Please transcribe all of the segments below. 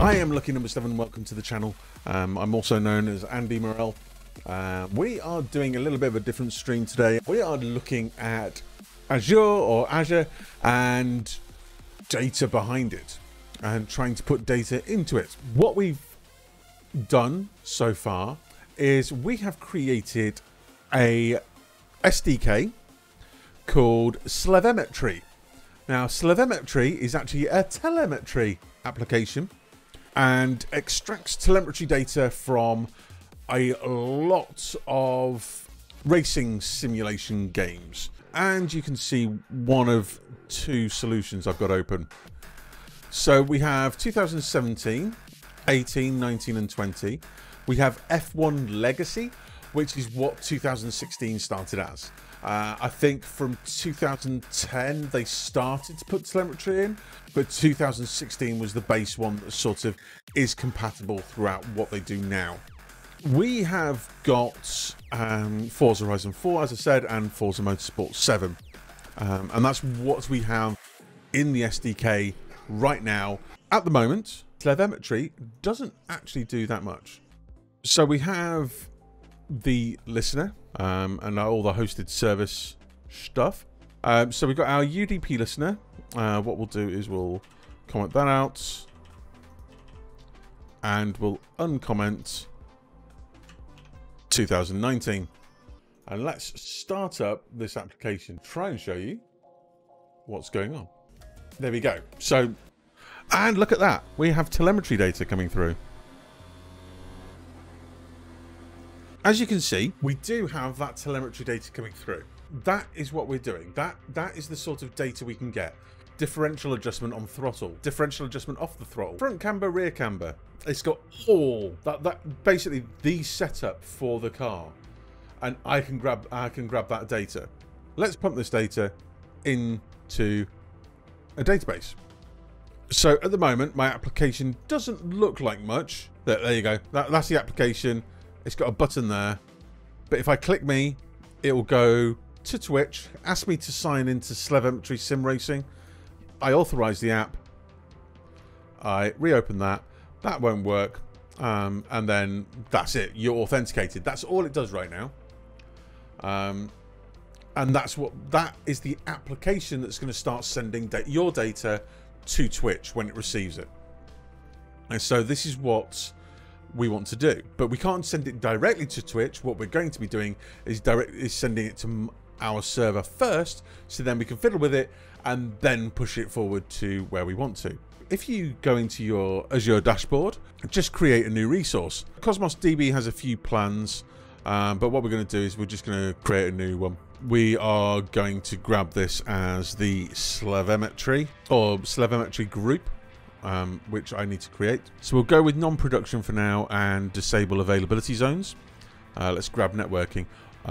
I am Lucky Number 7. Welcome to the channel. I'm also known as Andy Morell. We are doing a little bit of a different stream today. We are looking at Azure and data behind it and trying to put data into it. What we've done so far is we have created a SDK called Slevemetry. Now, Slevemetry is actually a telemetry application and extracts telemetry data from a lot of racing simulation games. And you can see one of two solutions I've got open. So we have 2017, 18, 19 and 20. We have F1 Legacy, which is what 2016 started as. I think from 2010 they started to put telemetry in, but 2016 was the base one that sort of is compatible throughout what they do now. We have got Forza Horizon 4, as I said, and Forza Motorsport 7. And that's what we have in the SDK right now. At the moment, telemetry doesn't actually do that much. So we have the listener and all the hosted service stuff. So we've got our UDP listener. What we'll do is we'll comment that out and we'll uncomment 2019. And let's start up this application, try and show you what's going on. There we go. So, and look at that. We have telemetry data coming through. As you can see, we do have that telemetry data coming through. That is what we're doing. That is the sort of data we can get. Differential adjustment on throttle, differential adjustment off the throttle, front camber, rear camber. It's got all that basically the setup for the car, and I can grab that data. Let's pump this data into a database. So at the moment, my application doesn't look like much. There you go. That's the application. It's got a button there, but if I click me, it will go to Twitch, ask me to sign into Slevemetry Sim Racing. I authorize the app. I reopen that. That won't work, and then that's it. You're authenticated. That's all it does right now. And that is the application that's going to start sending your data to Twitch when it receives it. And so this is what we want to do, but we can't send it directly to Twitch. What we're going to be doing is sending it to our server first, so then we can fiddle with it and then push it forward to where we want to. If you go into your Azure dashboard, just create a new resource. Cosmos DB has a few plans, but what we're going to do is we're just going to create a new one. We are going to grab this as the Slevemetry or Slevemetry group, which I need to create. So we'll go with non-production for now and disable availability zones. Let's grab networking.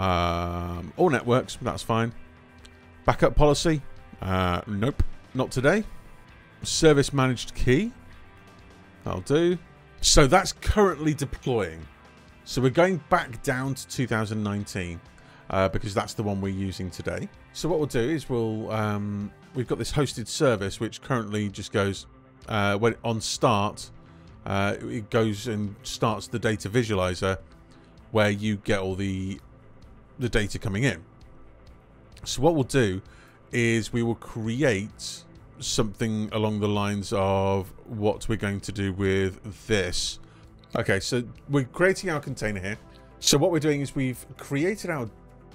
All networks, that's fine. Backup policy, nope, not today. Service managed key, that'll do. So that's currently deploying. So we're going back down to 2019 because that's the one we're using today. So what we'll do is we've got this hosted service which currently just goes when on start, it goes and starts the data visualizer where you get all the data coming in. So what we'll do is we will create something along the lines of what we're going to do with this. Okay, so we're creating our container here. So what we're doing is we've created our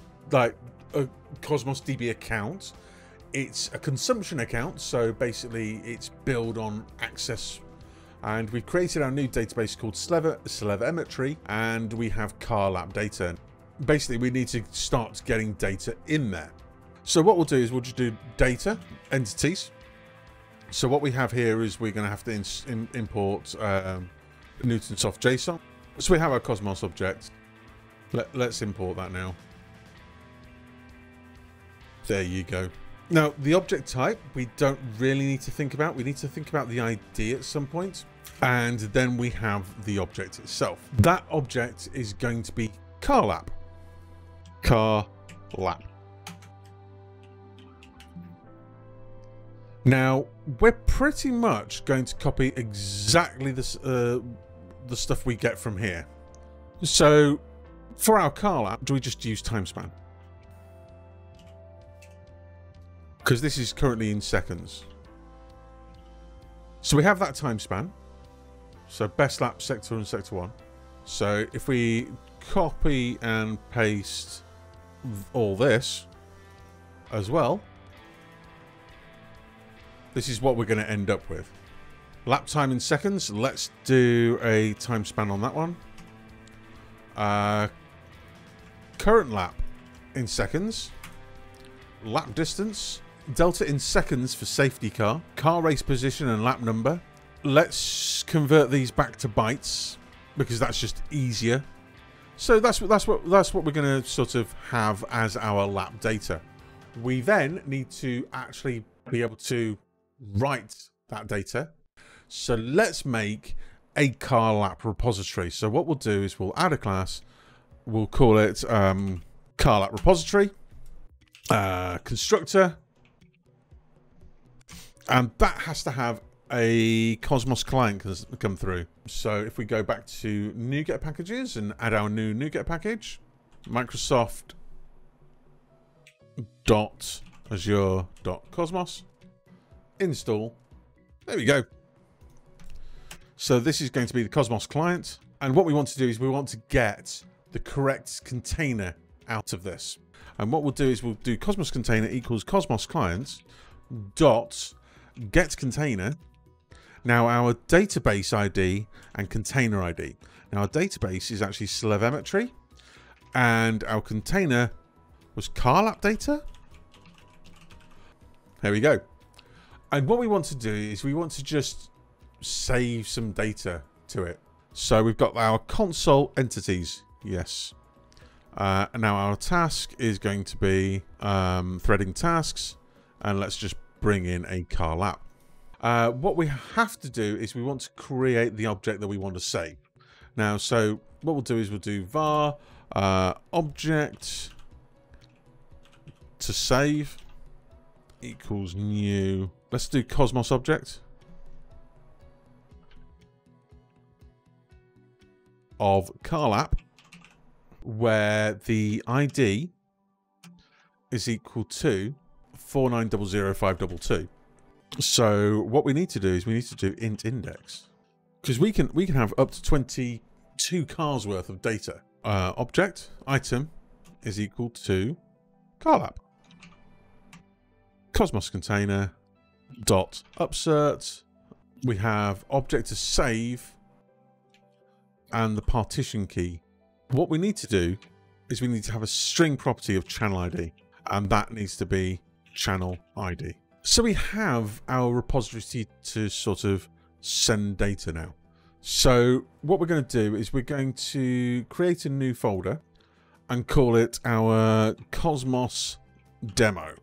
a Cosmos DB account. It's a consumption account, so basically it's built on access, and we've created our new database called Slevemetry, and we have car lap data. Basically we need to start getting data in there. So what we'll do is we'll just do data entities. So what we have here is we're going to have to import Newtonsoft JSON. So we have our Cosmos object. Let's import that now. There you go. Now, the object type, we don't really need to think about. We need to think about the ID at some point. And then we have the object itself. That object is going to be car lap. Car lap. Now, we're pretty much going to copy exactly this, the stuff we get from here. So, for our car lap, do we just use time span? Because this is currently in seconds. So we have that time span. So best lap, sector and sector 1. So if we copy and paste all this as well, this is what we're going to end up with. Lap time in seconds. Let's do a time span on that one. Current lap in seconds. Lap distance. Delta in seconds for safety car. Car race position and lap number. Let's convert these back to bytes because that's just easier. So that's what we're going to sort of have as our lap data. We then need to actually be able to write that data. So let's make a car lap repository. So what we'll do is we'll add a class. We'll call it car lap repository. Constructor. And that has to have a Cosmos client come through. So if we go back to NuGet packages and add our new NuGet package, Microsoft.Azure.Cosmos, install. There we go. So this is going to be the Cosmos client. And what we want to do is we want to get the correct container out of this. And what we'll do is we'll do Cosmos container equals Cosmos client dot get container. Now our database ID and container ID. Now our database is actually Slevemetry and our container was car lap data. There we go. And what we want to do is we want to just save some data to it. So we've got our console entities. Yes. Now our task is going to be threading tasks, and let's just bring in a car lap. What we have to do is we want to create the object that we want to save. Now, so what we'll do is we'll do var object to save equals new. Let's do Cosmos object of car lap, where the ID is equal to 4900522. So what we need to do is we need to do int index, because we can have up to 22 cars worth of data. Object item is equal to car lap. Cosmos container dot upsert. We have object to save and the partition key. What we need to do is we need to have a string property of channel ID, and that needs to be channel ID. So we have our repository to sort of send data now. So what we're going to do is we're going to create a new folder and call it our Cosmos demo.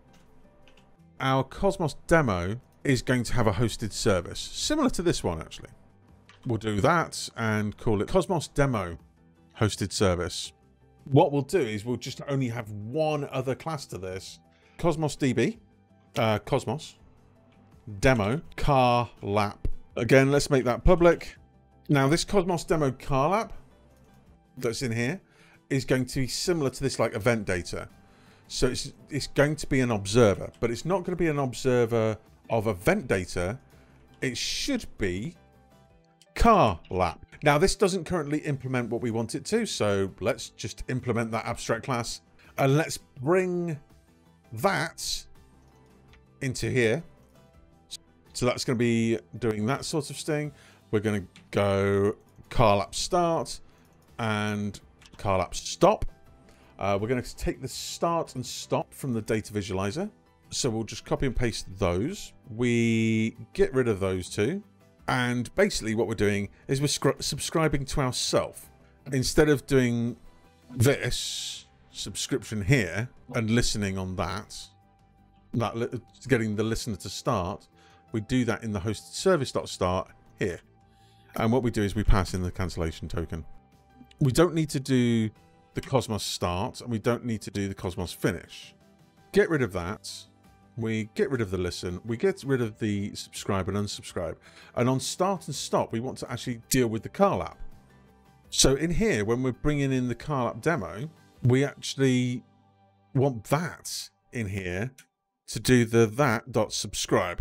Our Cosmos demo is going to have a hosted service similar to this one, actually. We'll do that and call it Cosmos demo hosted service. What we'll do is we'll just only have one other class to this. Cosmos DB, Cosmos demo car lap. Again, let's make that public. Now this Cosmos demo car lap that's in here is going to be similar to this, like event data. So it's going to be an observer, but it's not going to be an observer of event data. It should be car lap. Now this doesn't currently implement what we want it to, so let's just implement that abstract class and let's bring that into here. So that's going to be doing that sort of thing. We're going to go car lap start and car lap stop. We're going to take the start and stop from the data visualizer. So we'll just copy and paste those. We get rid of those two. And basically what we're doing is we're subscribing to ourselves. Instead of doing this subscription here and listening on that getting the listener to start, we do that in the hosted service.start here. And what we do is we pass in the cancellation token. We don't need to do the Cosmos start and we don't need to do the Cosmos finish. Get rid of that. we get rid of the listen, we get rid of the subscribe and unsubscribe. And on start and stop, we want to actually deal with the Carl app. So in here, when we're bringing in the Carl app demo, we actually want that in here to do the that.subscribe.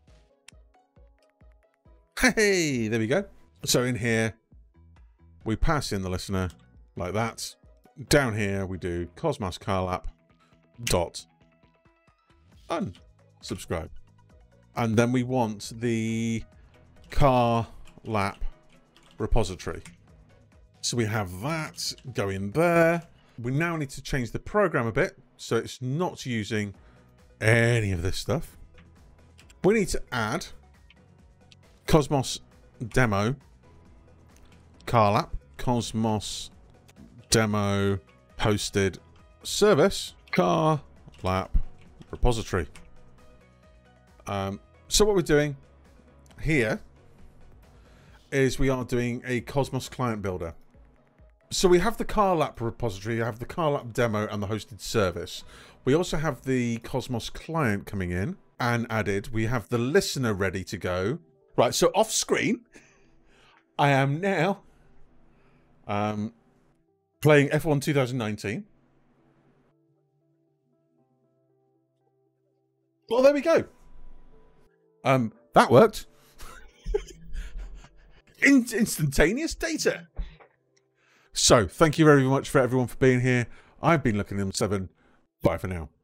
Hey, there we go. So in here, we pass in the listener like that. Down here, we do Cosmos Carl app dot unsubscribe. And then we want the Carl app repository. So we have that going there. We now need to change the program a bit, so it's not using any of this stuff. We need to add Cosmos demo Carl app, Cosmos demo hosted service, Carl app repository. So what we're doing here is we are doing a Cosmos client builder. So we have the Carl app repository, we have the Carl app demo and the hosted service. We also have the Cosmos client coming in and added. We have the listener ready to go. Right, so off screen, I am now playing F1 2019. Well, there we go. That worked. Instantaneous data. So, thank you very much for everyone for being here. I've been Looking at 7. Bye for now.